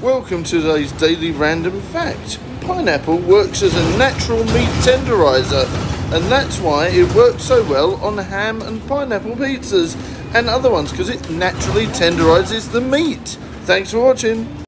Welcome to today's daily random fact. Pineapple works as a natural meat tenderizer, and that's why it works so well on ham and pineapple pizzas and other ones, because it naturally tenderizes the meat. Thanks for watching.